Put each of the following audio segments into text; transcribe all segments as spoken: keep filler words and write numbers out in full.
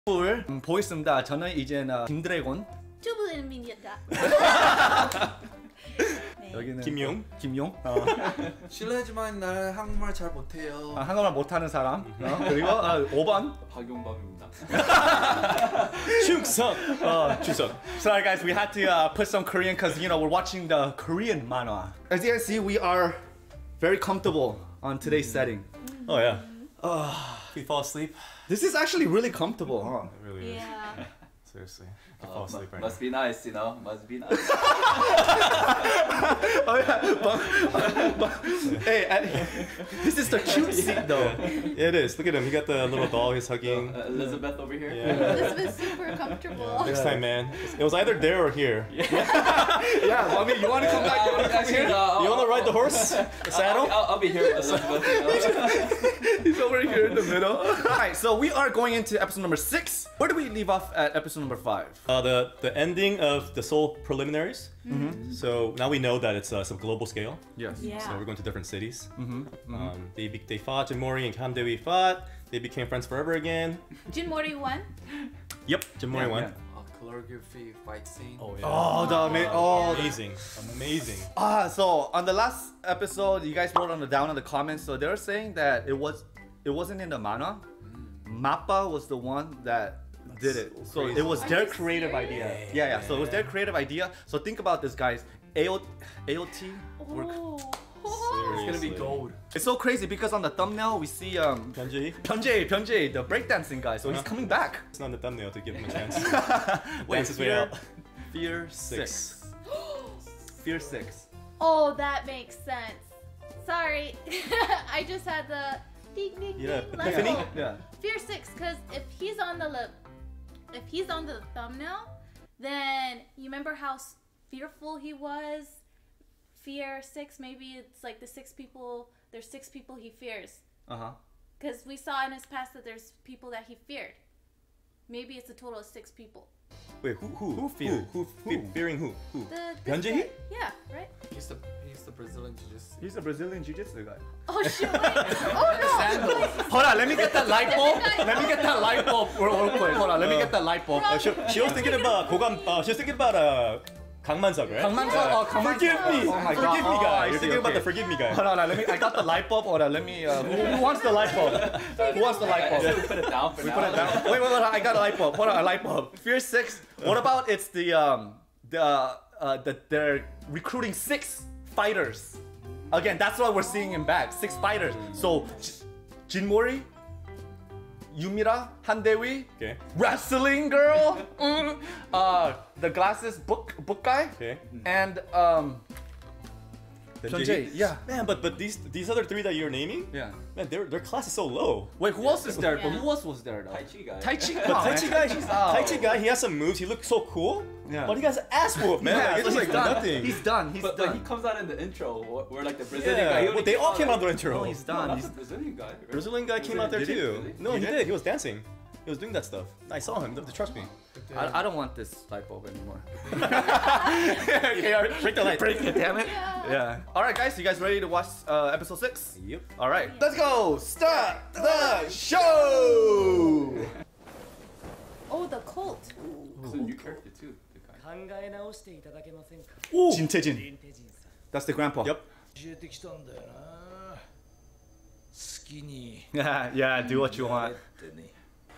을 보겠습니다. 저는 이제 김드래곤. 튜브입니다. 네. 여기는 김용. 김용. 어. 실례지만 나는 한국말 잘 못해요. 아, 한국말 못하는 사람. 어. 그리고 아, 오 번 박용범입니다. 충성. 어, 충성. Sorry guys, we had to uh, put some Korean because you know we're watching the Korean manhwa. As you can see, we are very comfortable on today's setting. Oh yeah. Uh, we fall asleep. This is actually really comfortable, huh? It really Yeah. is. Seriously. I Uh, fall asleep right must now. be nice, you know. Must be nice. Oh yeah, but, but, hey, I, this is the cute seat though. Yeah, it is. Look at him. He got the little doll he's hugging. Uh, Elizabeth over here. Yeah. This was super comfortable. Next time, man. It was either there or here. Yeah, I mean, you want to come back? You want to come Actually, here? uh, You want to ride the horse? The I'll, saddle? I'll, I'll be here with Elizabeth. You know? He's over here in the middle. Alright, so we are going into episode number six. Where do we leave off at episode number five? Uh, the the ending of the Seoul preliminaries. Mm-hmm. So now we know that it's uh, some global scale. Yes. Yeah. So we're going to different cities. Mm-hmm. Mm-hmm. Um, they be, they fought. Jinmori and Kam Dewi fought. They became friends forever again. Jin Mori won. Yep. Jinmori Yeah, won. yeah. 어, calligraphy fight scene. Oh yeah. Oh, the ama- oh, Amazing. Amazing. ah. So on the last episode, you guys wrote on the down in the comments. So they were saying that it was, it wasn't in the manhwa. Mappa was the one that did it. So crazy. it was Are their you creative serious? idea. Yeah, yeah. So it was their creative idea. So think about this, guys. A O T. We're- Oh. It's gonna be Seriously. gold. It's so crazy because on the thumbnail we see um Hyunjae? Pyonjae, Pyonjae, the breakdancing guy. So he's Uh-huh. coming back. It's not in the thumbnail to give him a chance. Wait, Dance his way Fear, out. Fear six. Fear six. Oh, that makes sense. Sorry, I just had the ding ding Yeah, ding. Let's epiphany? go. Yeah. Fear six, because if he's on the lip, if he's on the thumbnail, then you remember how s- fearful he was. Fear six, maybe it's like the six people. There's six people he fears, Uh huh. because we saw in his past that there's people that he feared. Maybe it's a total of six people. Wait, who who Who feared? Who, who, Who? fearing who? Who? The this Hyunjae? guy- Yeah, right. He's the he's the Brazilian jiu-jitsu. He's a Brazilian jiu-jitsu guy. Oh shit! Wait. Oh no! Hold on, let me get that light bulb. Let me get that light bulb real, real quick. Hold on, let me get that light bulb. Uh, she, she was thinking about 고감. Uh, she was thinking about uh, 강만석, right? 강만석, Yeah. oh, 강만석. Forgive me. Oh my forgive God. me, Oh, guy. I You're see, thinking about okay. the forgive me guy. Hold on, let me. I got the light bulb. Hold on, let me. Uh, who, who wants the light bulb? Who wants the light I bulb? should put it down for We now. put it down. Wait, wait, wait. I got a light bulb. Hold on, a light bulb. Fear six. What about it's the um the uh the they're recruiting six fighters. Again, that's what we're seeing in back. Six fighters. So J- Jinmori, Yumira, Handewi, Okay. wrestling girl, mm, uh the glasses book book guy, Okay. and um Then Hyunjae, Jae- yeah. Man, but but these these other three that you're naming, yeah. man, their their class is so low. Wait, who else is there? But Yeah. who else was there though? Tai Chi guy. Tai Chi. But come on, Tai man. Chi guy, Chi's out. Tai Chi guy, he has some moves. He looks so cool. Yeah. But he got his ass whooped, man. Yeah, Like, so it's he's like done. nothing. He's done. He's But, done. but he comes out in the intro wh- where like the Brazilian yeah. guy. he Well, only they all came out like, the intro. No, he's No, done. not He's, the Brazilian guy. right? Brazilian guy came out there Did he? too. Really? No, He he, did? did. He was dancing. He was doing that stuff. I saw him. Trust me. I, I don't want this light bulb anymore. Okay, all right, break the light. Break it, damn it. Yeah. Yeah. All right, guys, you guys ready to watch uh, episode six? Yep. All right, let's go. Start the show. Oh, the cult. It's a new character too. The guy. 考え直していただけませんか Jin Taejin. 林手人さん That's the grandpa. Yep. 教えてきたんだよな好きに Yeah, yeah. Do what you や want. れってね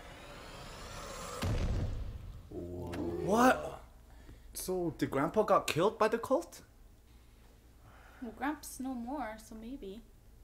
What? So the grandpa got killed by the cult? Well, Gramps no more, so maybe.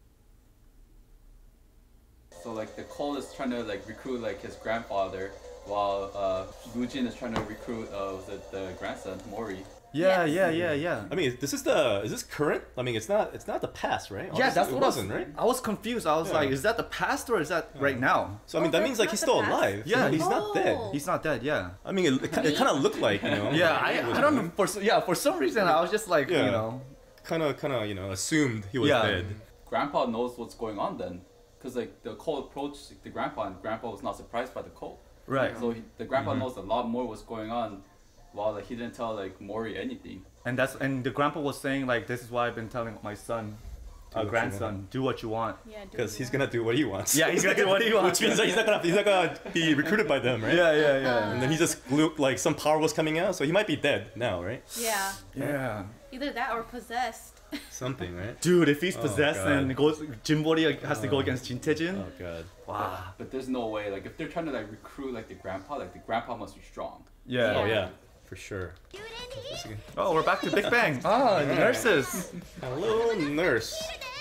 So like the Cole is trying to like recruit like his grandfather, while uh, Gujin is trying to recruit uh, was it the grandson Mori. Yeah, Yes. yeah, yeah, yeah. I mean, this is the is this current? I mean, it's not it's not the past, right? Yeah, Obviously, that's it what I was. wasn't, right? I was confused. I was Yeah. like, is that the past or is that right now? So I mean, Oh, that that's means like not he's the still past? alive. Yeah, he's he's- not dead. Oh. He's not dead. Yeah. I mean, it, it, it kind of looked like, you know. Yeah, I, I don't know. For s- yeah, for some reason I was just like, Yeah. you know. Kind of, kind of, you know, assumed he was Yeah. dead. Grandpa knows what's going on then, because like the Cole approached the grandpa and grandpa was not surprised by the Cole. Right. So he, the grandpa knows a lot more what's going on, while like he didn't tell like Mori anything. And that's and the grandpa was saying like, this is why I've been telling my son a grandson, do what you want. Yeah, do Because what he's you gonna do what he wants. Yeah, he's gonna do what he wants. Which means that he's not gonna he's not gonna be recruited by them, right? Yeah, yeah, yeah. And then he just glued, like some power was coming out, so he might be dead now, right? want. Yeah. Yeah. Either that or possessed. Something, right? Dude, if he's Oh, possessed God. and goes, Jinbori has to go against Jin Taejin. Oh god. Wow. But there's no way. Like if they're trying to like recruit like the grandpa, like the grandpa must be strong. Yeah. Oh yeah, for sure. Oh, we're back to Big Bang. Ah, the nurses. Hello, nurse.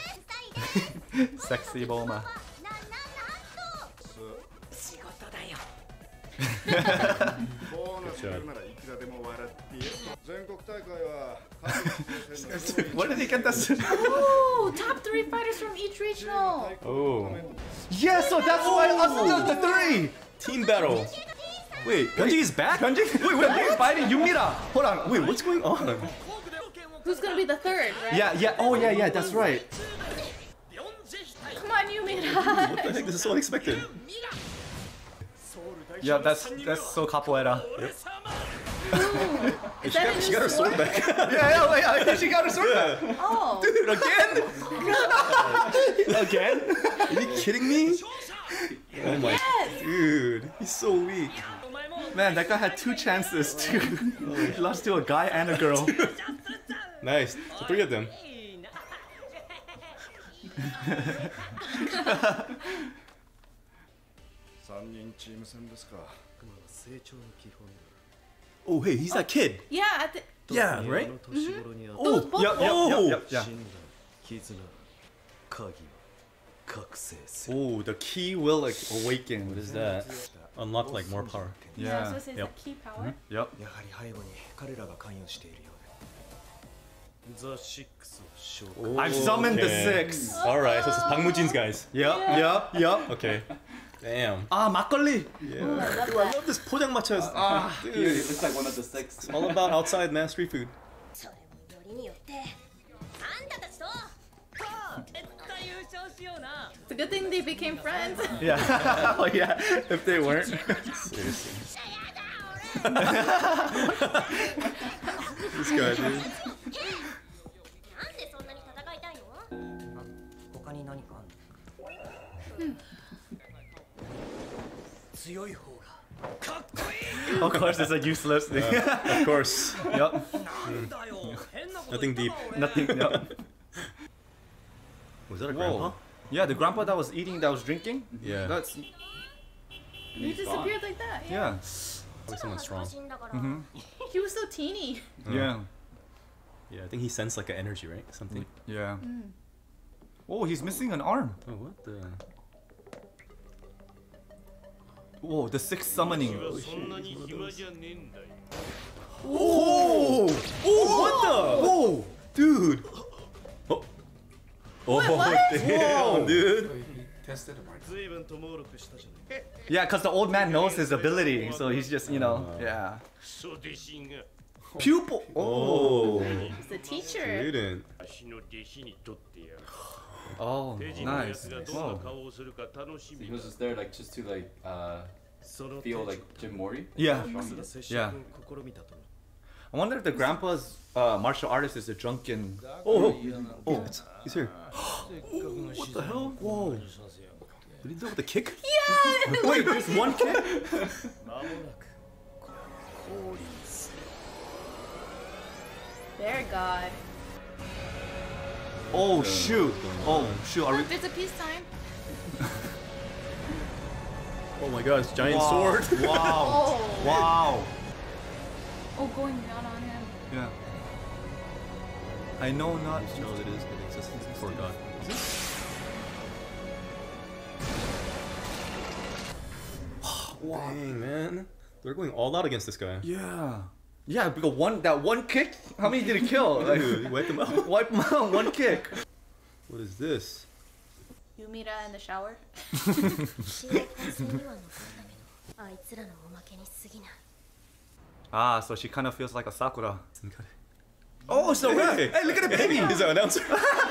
Sexy Bulma. ボーナス来るならいくらでも笑っていいよ。全国大会は各地の選手の Where did he get this? Ooh, top three fighters from each regional. Oh. Yeah, so that's why us the three. Team battle. Wait, Hyunjin is back? Hyunjin, wait, wait, wait, fighting Yumira. Hold on, Wait, what's going on? Who's gonna be the third, right? Yeah, yeah, oh yeah, yeah, that's right. Come on, Yumira. What the heck? This is so unexpected. Yeah, that's that's so capoeira. Is that a new She got her sword back. Yeah, yeah, wait, I think she got her sword back. Oh. Dude, again? Again? Are you kidding me? Oh my Yes. dude, he's so weak. Man, that guy had two chances to he lost to a guy and a girl. Nice. So three of them. 三人チーム戦ですか。 Oh, hey, he's that kid. Yeah, at the, Yeah, right? Oh, both- yep, yep, Oh. yep, yep, yeah. Oh, the key will like awaken. What is that? Unlock like more power. yeah, Yeah. so it says Yep. the key power. Yep. やはり背後に彼らが関与しているようでザ・シックスを召喚 I've summoned the Okay. six. Alright, so this is Bang Mu-jin's guys. Yep, yep, yep. Okay. Damn. Ah, makgeolli. Yeah. Ooh, I love Dude, I that. love this 포장마차. Ah, He dude. looks like one of the six. It's all about outside man street food. それもよりによってあんたたちと絶対優勝しような It's a good thing they became friends. Yeah. Oh yeah. If they weren't. Seriously. This guy, dude. なんでそんなに戦いたいの他に何かあんの強い方がかっこいい Of course, it's a useless thing. Of course. Yep. なんだよ変なこと Nothing 言 deep. ったわ俺 Nothing. Yep. Was that a Whoa. grandpa? Yeah, the grandpa that was eating, that was drinking. Yeah. That's And He he's gone. disappeared like that. Yeah. yeah. Probably someone strong. しいんだから Mhm. He was so teeny. Yeah. Yeah, I think he sensed like an energy, right? Something. Yeah. Oh, he's missing an arm. Oh, what the? Whoa, the sixth summoning. そんなに暇じゃねえんだよ Oh! Oh, what the? Whoa. Dude! Oh! Oh, what? damn, dude! tested him, right? 随分と猛録したじゃね Yeah, because the old man knows his ability, so he's just, you know, yeah. えクソ弟子が Pupil. Oh! He's the teacher. Student. 私の弟子にとってやる Oh, 手品のや nice. つがどんな Whoa. 顔をするか楽し So み he だ was just there like just to like uh その feel like Jim Mori. Yeah. Strong he の is. 接触を試みたと I wonder if the grandpa's uh, martial artist is a drunken. Oh! Oh! He's here. せっかくの自然 hell? をさせよう Did he do it with a kick? Wait, there's one kick? 間もなく There, God. Oh, shoot. Oh, shoot. Are we. Look, there's a peace sign. Oh my god, it's giant Wow. sword! Wow. Oh. Wow. Oh, going down on him. Yeah. I know not. Which knows it is, it exists before God. Dang, man. They're going all out against this guy. Yeah. Yeah, because one that one kick. How many did it kill? Like, Dude, he wiped him out. wipe him out. One kick. What is this? Yumira in the shower. 試合本戦には残ったけどあいつらのおまけに過ぎない Ah, so she kind of feels like a Sakura. Some kind Oh, it's the ref. Hey, Hey, look at the Hey, baby. he's an announcer.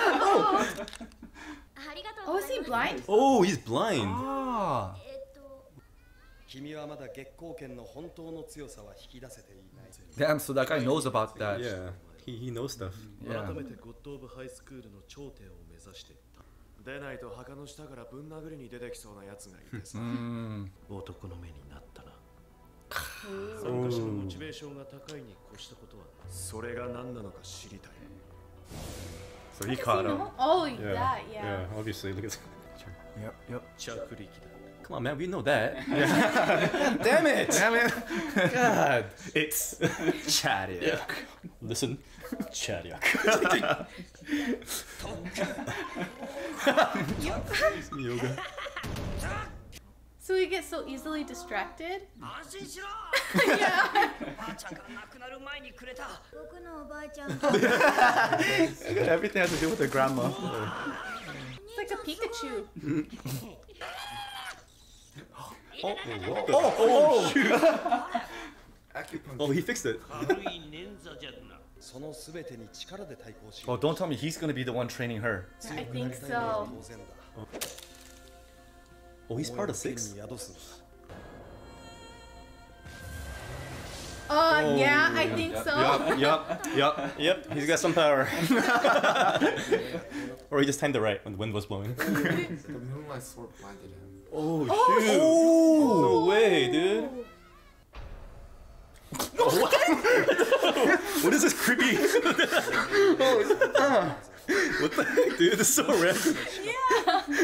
ありがとう Oh, ご is ざい he ます blind? Oh, he's blind. Ah. えっと君はまだ月光剣の本当の強さは引き出せていない Damn, so that guy knows about that. Yeah, he, he knows stuff. Yeah. 改めてゴッド・オブ・ハイスクールの頂点を目指していった出ないと墓の下からぶん殴りに出てきそうなやつがいてさ男の目になったな参加者のモチベーションが高いに越したことはそれが何なのか知りたい So he caught him. Oh, Yeah, that, yeah. yeah, obviously. Look at this. Yep, yep. 着力だ Come on, man, we know that. Damn it! Damn it. God, it's Chatty. yeah. Listen, Chadyak. Yoga. So we get so easily distracted. 安心しろ Yeah. ばあちゃんが亡くなる前にくれた僕のおばあちゃん Everything has to do with their grandma. It's like a Pikachu. Oh, oh, oh, shoot. Oh, he fixed it. 軽い捻挫じゃなその全てに力で対抗し Oh, don't tell me he's gonna be the one training her. I think so. 当然だ Oh, he's part of six? に宿すんだ Uh, yeah, I think so. Yup, yup, yup. Yep, he's got some power. Or he just timed it right when the wind was blowing. The moonlight sword blinded him. Oh, shoot. Oh, no way, dude. What? What is this creepy? What the heck, dude? This is so random. Yeah.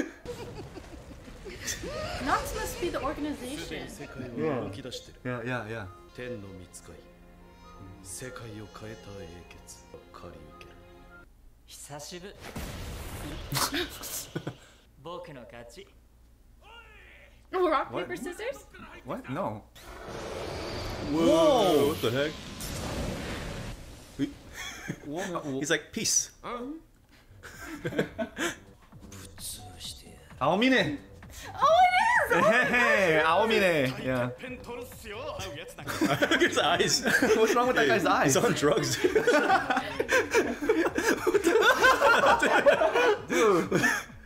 Nox must be the organization. 世界を動き出してる Yeah, yeah, yeah. 天の御使い世界を変えた英傑借り受ける久しぶり僕の勝ち Rock, paper, scissors? What? No. Whoa! What the heck? Whoa. He's like, peace. Aomine. Oh, it is! Hey, Aomine. Yeah. Look at his eyes. What's wrong with that guy's eyes? He's on drugs. Dude.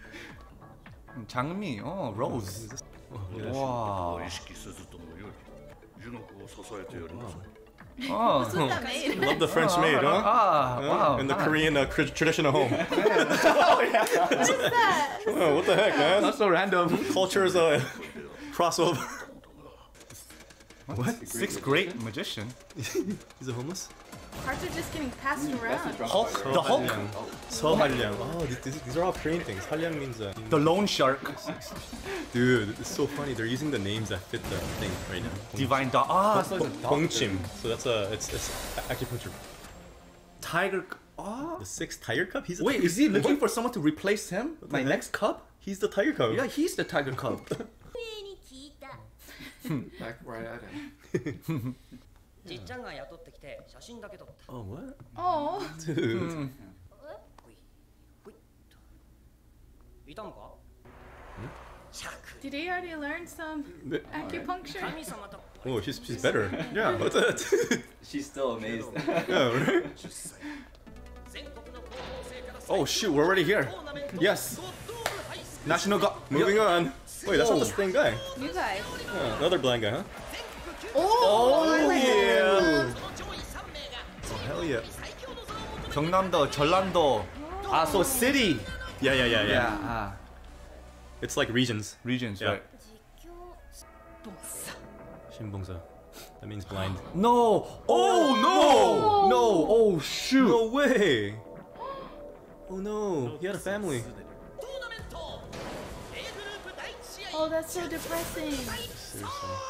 장미. Oh, Rose. Wow. Oh. What's with that maid? Love the French maid, huh? Ah, wow. In the Korean uh, cr- traditional home. What is that? Oh, what the heck, man? That's so random. Culture's uh, crossover. What? Sixth grade magician? He's a homeless? Cards are just getting passed around. Hulk. The Hulk. 서한량. Oh, these, these are all Korean things. 한량 means uh, The loan shark. dude, it's so funny. They're using the names that fit the thing right now. Divine dog. Ah, so it's a doctor. Bongchim. So that's a it's it's acupuncture. Tiger. Ah. The sixth tiger cub. He's a Wait, tiger. is he looking for someone to replace him? My next cub? He's the tiger cub. Yeah, he's the tiger cub. 上に聞いた Back right at him. じっちゃんが雇ってきて写真だけ撮った Oh what? Oh. Dude. ほいほいっといたのか Did he already learn some acupuncture? 神様と Oh, she's she's better. Yeah. What's that? She's still amazed. Yeah, right? 全国の高校生から Oh shoot, we're already here. Yes. National Guard. Moving on. Wait, that's not the same guy. You guys. Yeah, another blind guy, huh? Oh, yeah. Oh hell yeah. 경남도, 전라도. Ah, so city. Yeah, yeah, yeah, yeah. Yeah. Ah. It's like regions. Regions, Yeah. right? Shinbongsa. That means blind. No. Oh no. No. Oh shoot. No way. Oh no. He had a family. Oh, that's so depressing. Seriously.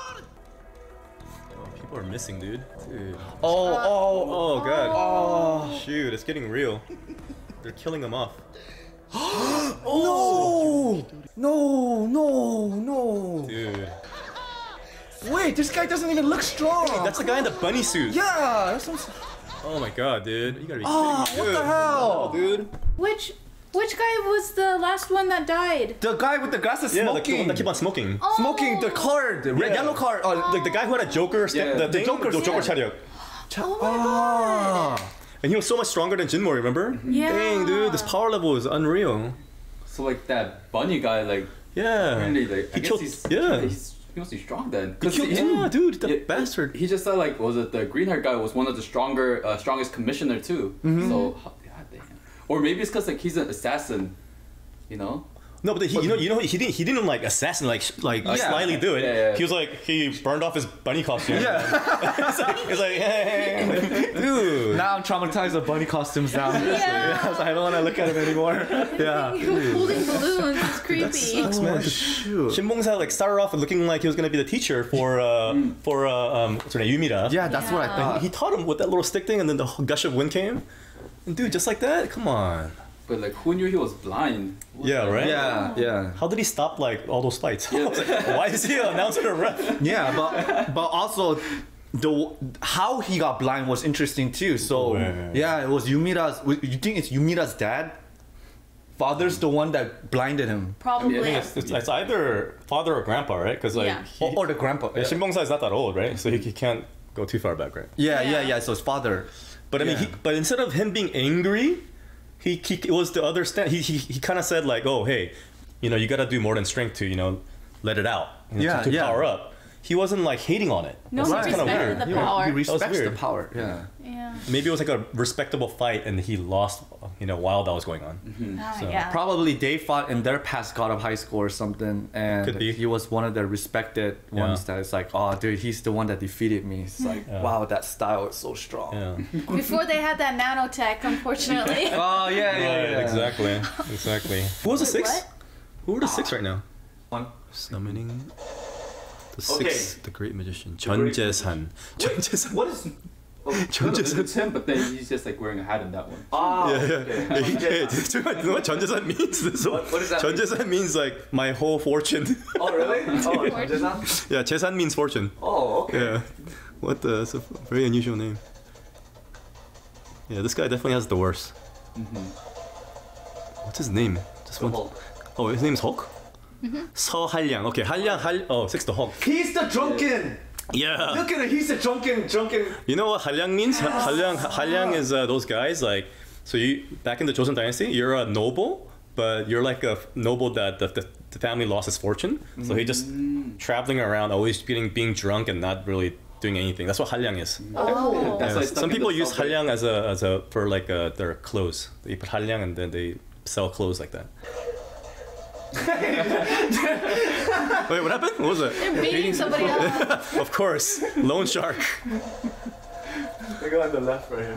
Oh, people are missing, dude. Dude. Oh, oh, Oh god. oh. Shoot, it's getting real. They're killing them off. No. No, no, no. Dude. Wait, this guy doesn't even look strong. That's the guy in the bunny suit. Yeah. That's what Oh my god, dude. You gotta be Ah, kidding me. what the Dude. hell? Dude. Which which guy was the last one that died? The guy with the glasses Yeah, the smoking. one that keep on smoking. Oh. Smoking the card, the red, Yeah. yellow card. Oh, The, the guy who had a Joker stick, Yeah, the, the thing, Joker the Joker stick. 차력. Oh my god. Ah. And he was so much stronger than Jinmori, remember? Yeah. Dang, dude, this power level is unreal. So like that bunny guy, like Yeah. really, like I He guess killed- he's yeah. he's, he must be strong then. He 'Cause killed, he- yeah, dude, the Yeah, bastard. He just said like, was it the green haired guy was one of the stronger, uh, strongest commissioner too. So, God damn. Or maybe it's because like he's an assassin. you know. No, but he, you know, you know, he didn't, he didn't like assassin, like, like Yeah. slyly do it. Yeah, yeah. He was like, he burned off his bunny costume. Yeah. it's like, it's like, hey, dude. Now I'm traumatized of bunny costumes now. Yeah. So I don't want to look at him anymore. Yeah. Holding balloons is creepy. Sucks, man. shoot. Shinbongsa like started off looking like he was gonna be the teacher for uh for uh um what's her name, Yumira. Yeah, that's what I Yeah. thought. He taught him with that little stick thing, and then the whole gush of wind came. And dude, just like that, come on. But like, who knew he was blind? What Yeah, the- right? Yeah, yeah. How did he stop like all those fights? I was like, why is he an announcer or ref? Yeah, but but also the how he got blind was interesting too. So Right. yeah, it was Yumira's. You think it's Yumira's dad? Father's the one that blinded him, Probably. I mean, It's, it's, it's either father or grandpa, right? Because like Yeah. he, or, or the grandpa. yeah, Shinbongsa is not that old, right? So he, he can't go too far back, right? Yeah, yeah, Yeah. yeah. So it's father. But I mean, Yeah. he, but instead of him being angry, he, he it was the other stand. He he, he kind of said like, oh hey, you know, you gotta do more than strength to you know, let it out. You know, Yeah, to, to yeah. power up. He wasn't like hating on it. No, That's he kinda respected weird. the Yeah. power. He was respects the weird. power. Yeah. Yeah. Maybe it was like a respectable fight, and he lost, you know, while that was going on. Oh, So, yeah. Probably they fought in their past God of High School or something, and Could be. he was one of the respected ones Yeah. that is like, oh, dude, he's the one that defeated me. It's like, Yeah. wow, that style is so strong. Yeah. Before they had that nanotech, unfortunately. Oh yeah, yeah, Right, yeah. exactly, exactly. Who was the Wait, six? what? Who were the six right now? One. Summoning the Okay. six, the great magician, great Chun Jae-san. Chun Jae-san. What is? Oh, Chun no, no, Jae-san. it's him, but then he's just like wearing a hat in that one. Ah, Yeah, yeah. okay. Hey, hey, do you know what Chun Jae-san means? This one. What- what does that Chun mean? Jae-san means like my whole fortune. Oh really? Oh, Fortune. Jae-san? Yeah, Jae-san means fortune. Oh, okay. Yeah. What the? It's a very unusual name. Yeah, this guy definitely has the worst. What's his name? Just one. Oh, his name's Hulk? Seo Halyang. Okay, Halyang, Hal. Oh, six the Hulk. He's the drunken. Yeah. Look at it. He's the drunken, drunken. You know what Halyang means? Ha- Halyang, Halyang is uh, those guys like. So you back in the Joseon Dynasty, you're a noble, but you're like a f- noble that the, the, the family lost his fortune. So he just traveling around, always being being drunk and not really doing anything. That's what Halyang is. Oh. That's Yeah, why some people use Halyang as a as a for like uh, their clothes. They put Halyang and then they sell clothes like that. Wait, what happened? What was it? They're beating somebody up. Of course, loan shark. Look on the left right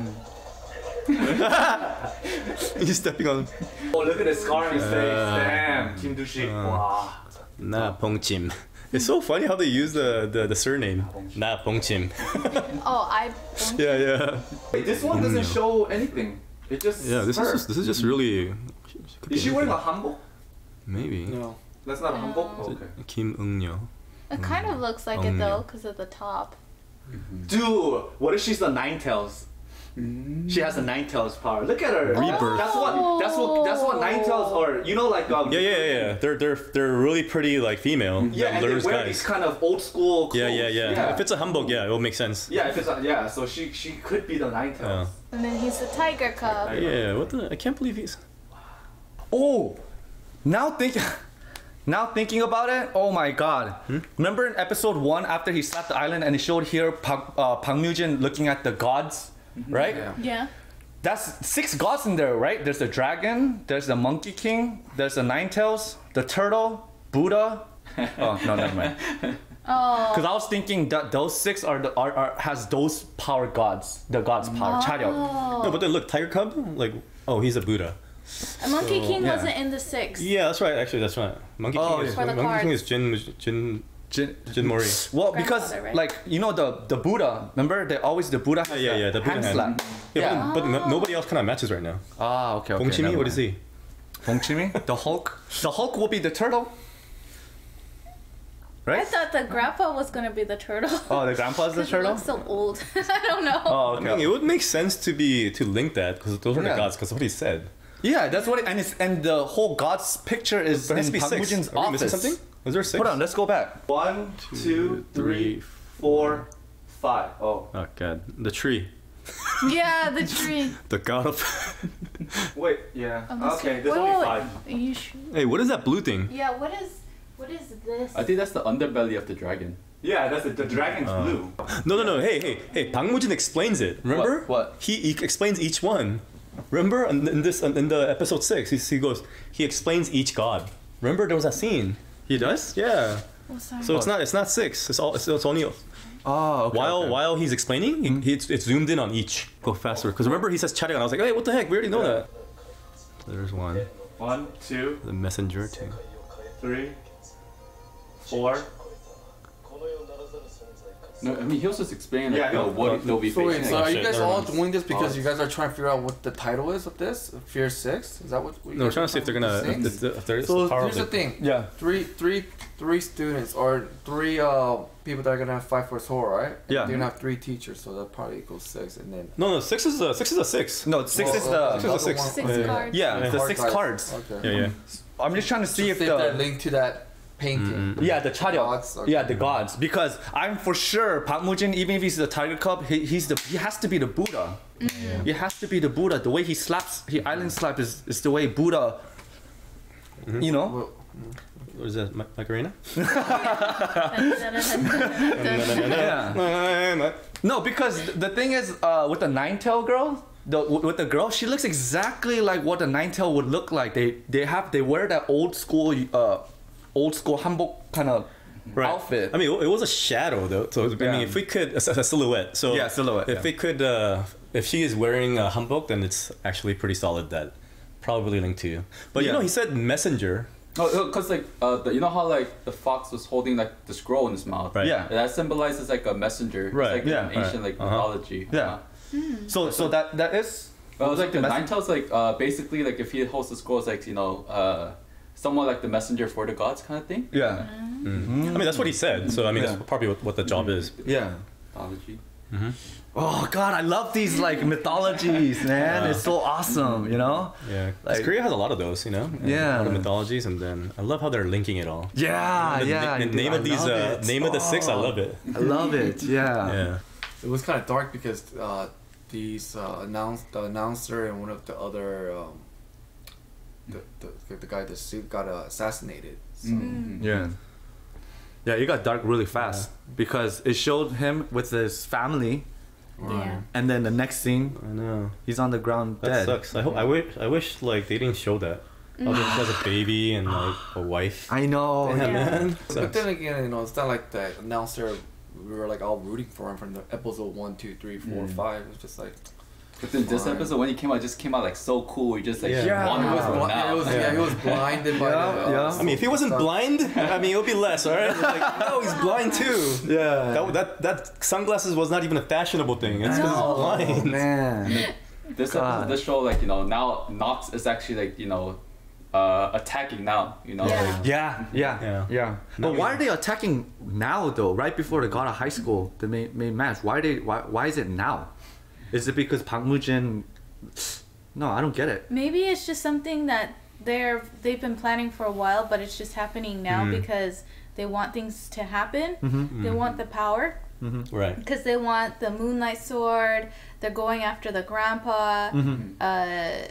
here. He's stepping on. Oh, look at the scar on his face. Uh, Damn, Kim Doo-shik. Wow. Na Pongchim. It's so funny how they use the the, the surname Na Pongchim. Oh, I. Yeah, yeah, Wait, this one doesn't show anything. It just. yeah. This is her. just this is just really. could be Is she wearing a anything. hanbok? Maybe. No. That's not a hanbok? No. Oh, okay. Kim Eun-yo. It kind of looks like it though, because of the top. Dude, what if she's the Nine Tails? She has the Nine Tails power. Look at her. Rebirth. That's what. That's what. That's what Nine Tails are. You know, like um. Yeah, yeah, yeah, yeah. They're they're they're really pretty like female. Yeah, that and they lures wear guys. these kind of old school clothes. Yeah, yeah, yeah, If it's a hanbok, yeah, it will make sense. Yeah, if it's a, yeah. So she she could be the Nine Tails. And then he's the tiger cub. Yeah. What the? I can't believe he's. Oh, now think, now thinking about it. Oh my God! Remember in episode one, after he slapped the island and it showed here Park, uh, Park Myu-jin looking at the gods, right? Yeah. That's six gods in there, right? There's the dragon, there's the monkey king, there's the nine tails, the turtle, Buddha. Oh no, never mind. Oh. Because I was thinking that those six are the are, are has those power gods, the gods' power, Charyok. Oh. No, but then look, Tiger Cub. Like, oh, he's a Buddha. A Monkey So- King yeah. wasn't in the six. Yeah, that's right. Actually, that's right. Monkey Oh, King is yeah. For the Monkey King cards. is Jin Jin Jin- Jin Mori. Well, because Grandfather, right? like you know the the Buddha, remember they always the Buddha has Yeah, yeah, that the Buddha hand hand. slap. Yeah, Yeah. but, but no- nobody else kind of matches right now. Ah, okay, okay. Bong Chimi, never what is mind. he? Bong Chimi? The Hulk? The Hulk will be the turtle? I Right? thought the grandpa was gonna be the turtle. Oh, the grandpa's the 'Cause he turtle? looks so old. I don't know. Oh, I okay. mean, it would make sense to be to link that because those are Yeah. the gods. Because what he said. Yeah, that's what it, and it's and the whole god's picture is There has to in be Park six. Myu-jin's Are we missing office. something? Was there six? Hold on, let's go back. One, two, three, four, five. Oh. Oh god, the tree, Yeah, the tree. the god of. Wait, yeah. On this Okay, one. there's Wait, only wait, five. wait. Are you sure? Hey, what is that blue thing? Yeah. What is? What is this? I think that's the underbelly of the dragon. Yeah, that's the, the dragon's Uh. blue. No, no, no. Hey, hey, hey. Bang Mujin explains it. Remember? What? He, he explains each one. Remember in, in this in the episode six, he, he goes, he explains each god. Remember there was that scene. He does? Yeah. What's that? So it's not it's not six. It's all it's, it's only Oh, okay. while okay. while he's explaining, he, he, it's, it's zoomed in on each. Go faster, because remember he says Charigan. I was like, hey, what the heck? We already know that. There's one. One, two, The messenger too. three, four. No, I mean he was just explaining like, Yeah, you know, no, what they'll be So wait, facing. so like, are you shit, guys never all mind. doing this because Oh. you guys are trying to figure out what the title is of this? Fear Six? Is that what? what you No, we're guys trying are to see if they're gonna Six? if, if, if there is So power here's the of it. thing. Yeah. Three, three, three students or three uh people that are gonna fight for Sora, right? Yeah. They're gonna have three teachers, so that probably equals six, and then. No, no, six is a six is a six. No, six Well, is uh, the. Six is a other six. one- Six Yeah, yeah. cards. Yeah, Yeah. the Card six types. cards. Okay. Yeah, yeah. I'm just trying to see See if if the. they're linked to that painting. Mm-mm. Yeah, the Charyok. Gods, okay. Yeah, the gods. Because I'm for sure Park Mujin, even if he's the Tiger Cub, he, he's the he has to be the Buddha. He has to be the Buddha. The way he slaps, he island slap is, is the way Buddha. Mhm. You know. Well, What is that, Ma- Macarena? Yeah. No, because the thing is, uh, with the nine tail girl, the with the girl, she looks exactly like what the nine tail would look like. They they have they wear that old school uh, old school hanbok kind of outfit. I mean, it was a shadow though. So I Yeah. mean, if we could, a, a silhouette. So Yeah, silhouette, If yeah. we could, uh, if she is wearing a hanbok, then it's actually pretty solid. That probably linked to you. But you Yeah. know, he said messenger. Oh, because like uh, the, you know how like the fox was holding like the scroll in his mouth. Right. Yeah. That symbolizes like a messenger. It's, Right, like yeah, in ancient right, like uh-huh. mythology. Yeah. So so that that is. But it was like the the nine message- tails like uh, basically like if he holds the scroll, it's like you know uh, somewhat like the messenger for the gods kind of thing. Yeah. Mm. I mean, that's what he said. So I mean, Yeah. that's probably what, what the job is. Yeah. Mythology. Oh God, I love these like mythologies, man. Yeah. It's so awesome, you know. Yeah, 'cause Like- Korea has a lot of those, you know. and Yeah. a lot of mythologies, and then I love how they're linking it all. Yeah, the, yeah. The, dude, name I of these, love uh, it. name of the six, I Oh, love it. I love it. Yeah. Yeah. It was kind of dark because uh, these uh, announce the announcer and one of the other um, the, the the guy the suit got uh, assassinated. So. Mm-hmm. Yeah. Yeah, it got dark really fast because it showed him with his family, Yeah. and then the next scene, I know. he's on the ground That dead. sucks. I hope. I wish. I wish like they didn't show that. Oh, he has a baby and like a wife. I know. Damn, Yeah. man. But Sucks. then again, you know, it's not like the announcer. We were like all rooting for him from the episode one, two, three, four, Mm. five. It was just like But then this Fine. episode when he came out, it just came out like so cool. He just like Yeah. Yeah. wandered he was, with bli- them now. it was yeah, he was blinded by Yeah, the. Uh, yeah. I mean, if he wasn't stuff. blind, I mean, it would be less, all right? Like, no, he's blind too. Yeah. That, that that sunglasses was not even a fashionable thing. It's because Oh, he's blind. man. This God. episode, this show, like you know, now Nox is actually like you know, uh, attacking now. You know, Yeah. like, Yeah, yeah, Yeah. yeah. Now But we why know. are they attacking now though? Right before they got out of high school, the main, main match. Why they? Why? Why is it now? Is it because Park Mujin? No, I don't get it. Maybe it's just something that they're they've been planning for a while, but it's just happening now Mm. because they want things to happen. Mm-hmm. They Mm. want the power Right. because they want the Moonlight Sword. They're going after the grandpa. Mm-hmm. Uh,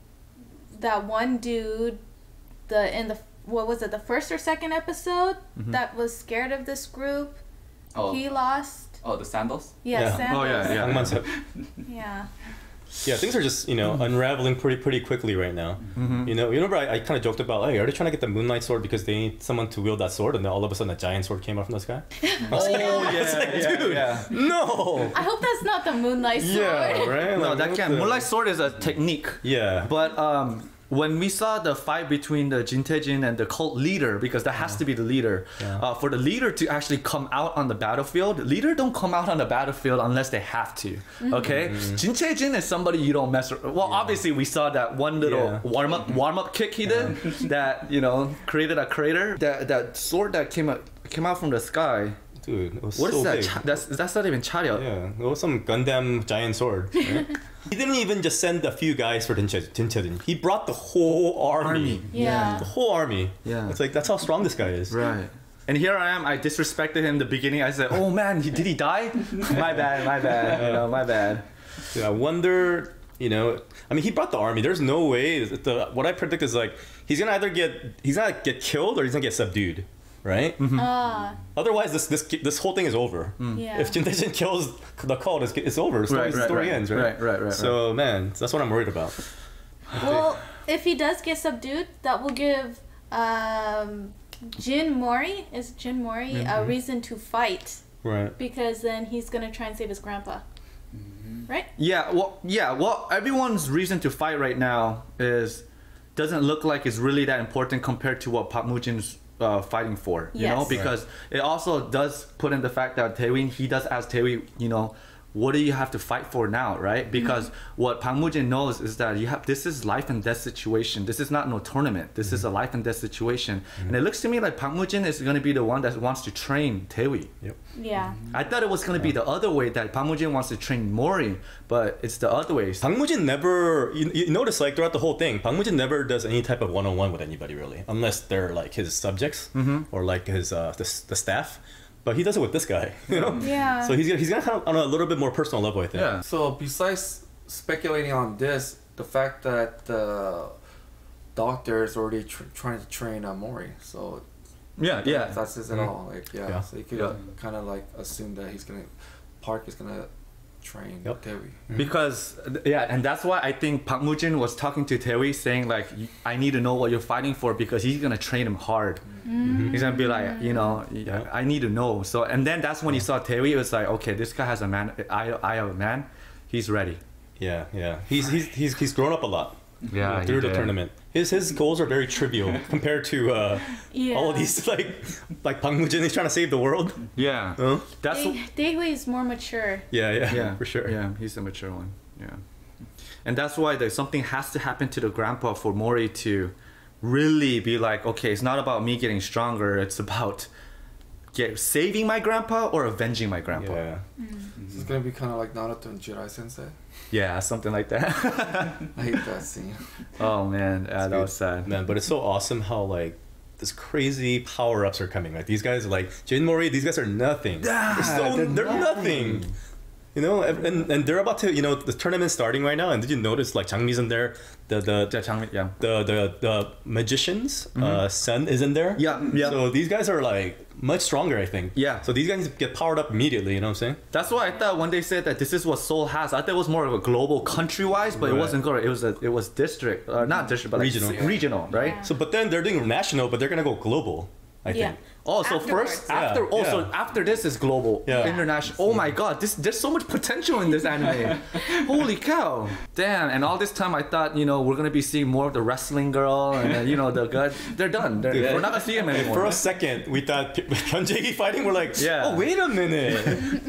that one dude, the in the what was it, the first or second episode Mhm. that was scared of this group. oh, He lost. oh, the sandals. Yeah, Yeah. Sandals. Oh, yeah, yeah. Hangman Sep- Yeah. Yeah, things are just, you know, unraveling pretty pretty quickly right now. Mm-hmm. You know, you remember I, I kind of joked about, hey, are they trying to get the Moonlight Sword because they need someone to wield that sword, and then all of a sudden a giant sword came out from the sky? Oh yeah, yeah, dude, yeah. no. I hope that's not the Moonlight Sword. Yeah, right. No, Like, that what can't. the- Moonlight Sword is a technique. Yeah. But um, when we saw the fight between the Jin Tae-jin and the cult leader, because that has to be the leader, Yeah. uh, for the leader to actually come out on the battlefield, leader don't come out on the battlefield unless they have to. Okay, Jin Tae-jin is somebody you don't mess. With. Well, obviously we saw that one little Yeah. warm up warm up kick he did that you know created a crater. That that sword that came out came out from the sky. Dude, it was What is so that? big. Cha- that's that's not even Charyot. Yeah, it was some Gundam giant sword. Right? He didn't even just send a few guys for Dinchedin. He brought the whole army. Army. Yeah. The whole army. Yeah. It's like, that's how strong this guy is. Right. And here I am. I disrespected him in the beginning. I said, "Oh man, he, did he die? my bad, my bad. You know, my bad." Dude, I wonder, you know, I mean, he brought the army. There's no way. that The, what I predict is like, he's gonna either get, he's gonna get killed or he's gonna get subdued. right? Ah, Otherwise, this this this whole thing is over. yeah. If Jin Tae-jin kills the cult, it's, it's over. The story, Right, the right, story right. ends, right? Right, right, right, So man, that's what I'm worried about. Well, if he does get subdued, that will give um, Jin Mori, is Jin Mori, a reason to fight. Right. Because then he's gonna try and save his grandpa. Right? Yeah, well, yeah, well, everyone's reason to fight right now is doesn't look like it's really that important compared to what Park Mujin's uh, fighting for. You know, Yes. because it also does put in the fact that Taewin, he does ask Taewin, you know, what do you have to fight for now, right? Because what Park Mujin knows is that you have this is life and death situation. This is not no tournament. This is a life and death situation. And it looks to me like Park Mujin is going to be the one that wants to train Taewin. Yep. Yeah. I thought it was going to be the other way, that Park Mujin wants to train Mori, but it's the other way. Bang Mujin never, you, you notice like throughout the whole thing, Bang Mujin never does any type of one-on-one with anybody really, unless they're like his subjects or like his uh, the, the staff. But he does it with this guy, you know. Yeah. So he's gonna, he's gonna kind of on a little bit more personal level, I think. Yeah. So besides speculating on this, the fact that the doctor is already tr- trying to train uh, Mori, so Yeah, yeah. that's it at all. Like yeah, Yeah. so you could Yeah. kind of like assume that he's gonna Park is gonna train Yep. Taewin. Because yeah, and that's why I think Park Mujin was talking to Taewin, saying like, I need to know what you're fighting for, because he's gonna train him hard. He's gonna be like, you know, Yeah. I need to know. So and then that's when he saw Taewin. It was like, okay, this guy has a man, eye, eye of a man. He's ready. Yeah, yeah. He's he's he's he's grown up a lot. Yeah, you know, he through the did. tournament. His his goals are very trivial compared to uh, Yeah. all of these like like Bang Mujin. He's trying to save the world. Yeah, Huh? that's Dae- Daewoo is more mature. Yeah, yeah, yeah, for sure. Yeah, he's the mature one. Yeah, and that's why there's something has to happen to the grandpa for Mori to really be like, okay, it's not about me getting stronger. It's about get saving my grandpa or avenging my grandpa. Yeah. So it's gonna be kind of like Naruto and Jiraiya Sensei. Yeah, something like that. I hate that scene. Oh man, yeah, that good. was sad. Man, but it's so awesome how like this crazy power ups are coming. Like these guys are like Jin Mori. These guys are nothing. Yeah, they're so, they're they're, nothing. nothing. You know, and, and and they're about to, you know, the tournament's starting right now. And did you notice like Changmi's in there? The the Yeah, Changmi, yeah. the the, the magician's uh, son is in there. Yeah, yeah. So these guys are like much stronger, I think. Yeah. So these guys get powered up immediately. You know what I'm saying? That's why I thought when they said that this is what Seoul has, I thought it was more of a global country-wise, but it Right. wasn't global. It was a, it was district, uh, not district, but like Regional. c- regional, right? Yeah. So, but then they're doing national, but they're gonna go global. I Yeah. think. Oh, so Afterwards. first Yeah, after oh, so yeah. after this is global, Yeah. international. Oh my God, this there's so much potential in this anime. Holy cow! Damn! And all this time I thought, you know, we're gonna be seeing more of the wrestling girl and uh, you know the guy. They're done. They're, Yeah. We're not gonna see him anymore. For a right? second, we thought Hyun Jae-gi fighting. We're like, Yeah. oh wait a minute,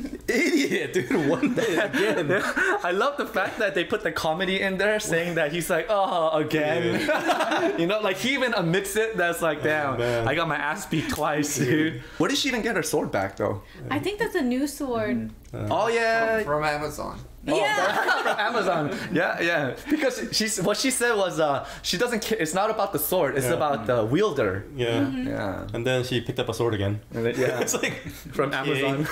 idiot, dude, one day again. I love the fact that they put the comedy in there, saying that he's like, oh, again. You know, like he even admits it. That's like, damn, man. I got my ass beat twice, dude. Where did she even get her sword back, though? I think that's a new sword. Oh yeah, From Amazon. Yeah. from Amazon. Yeah, yeah. Because she's what she said was, uh, she doesn't care. It's not about the sword. It's Yeah. about the wielder. Yeah. Yeah. And then she picked up a sword again. And then- yeah. It's like From Amazon.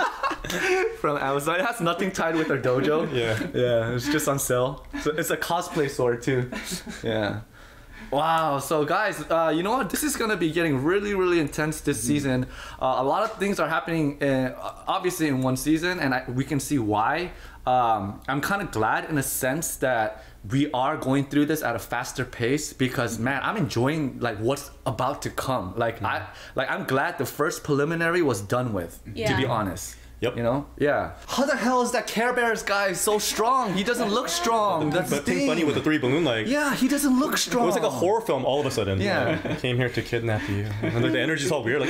From Amazon. It has nothing tied with her dojo. yeah. Yeah, it's just on sale. So it's a cosplay sword too. Yeah. Wow. So guys, uh, you know what? This is gonna be getting really, really intense this season. Uh, a lot of things are happening, in, obviously, in one season, and I, we can see why. Um, I'm kind of glad in a sense that we are going through this at a faster pace because man, I'm enjoying like what's about to come. Like I, like I'm glad the first preliminary was done with. To Yeah. be honest. Yep. You know? Yeah. How the hell is that Care Bears guy so strong? He doesn't look strong. That's the But Pink thing. Bunny with the three balloon like. Yeah, he doesn't look It strong. was like a horror film all of a sudden. Yeah. Like, I came here to kidnap you. And like, the energy's all weird. Like,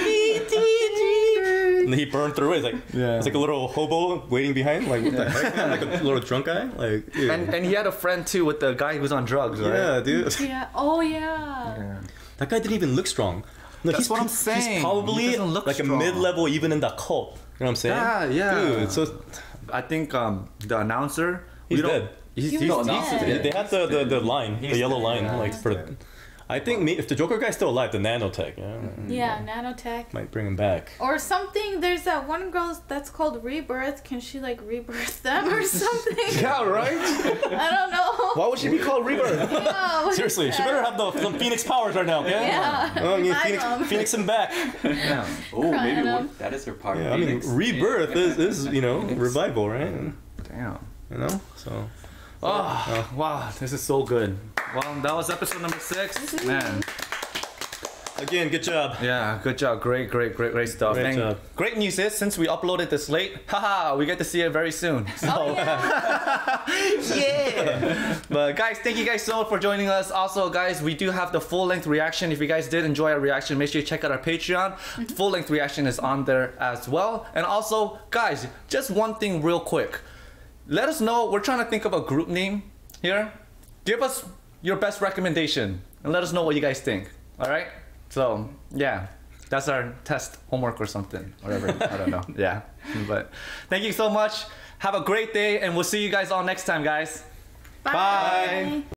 and then he burned through it. It's like, Yeah. it's like a little hobo waiting behind. Like, what the heck, man? Like a little drunk guy. Like, ew. And and he had a friend too with the guy who's on drugs, right? yeah, dude. Yeah. Oh yeah. That guy didn't even look strong. No, That's he's, what I'm He's saying. probably He doesn't look like strong. a mid-level even in that cult. You know what I'm saying? Yeah, yeah. Dude, so I think um the announcer. he's we don't- dead. He's, He he's was not dead. They had the, the, the line, the He's yellow dead, line, yeah. like He's for. dead. I think me, if the Joker guy's still alive, the nanotech, yeah, Yeah, nanotech. might bring him back. Or something. There's that one girl that's called Rebirth. Can she like rebirth them or something? Yeah, right? I don't know. Why would she be called Rebirth? Yeah, what is Seriously, she that? better have the, some Phoenix powers right now, okay? Yeah. Oh, I mean, Revive Phoenix, them. Phoenix him back. Yeah. Oh, maybe Crying what, him. that is her power. Yeah, I mean, Phoenix. rebirth is, is you know, revival, right? Damn. You know, so. Oh, wow, this is so good. Well, that was episode number six. Man, Again, good job. yeah, good job. Great, great, great, great stuff. Great And job. great news is, since we uploaded this late, haha, we get to see it very soon. So, Oh, yeah. yeah. But guys, thank you guys so much for joining us. Also, guys, we do have the full length reaction. If you guys did enjoy our reaction, make sure you check out our Patreon. Full length reaction is on there as well. And also, guys, just one thing real quick. Let us know. We're trying to think of a group name here. Give us your best recommendation and let us know what you guys think. All right? So, yeah. That's our test homework or something. Whatever. I don't know. Yeah. But thank you so much. Have a great day and we'll see you guys all next time, guys. Bye. Bye.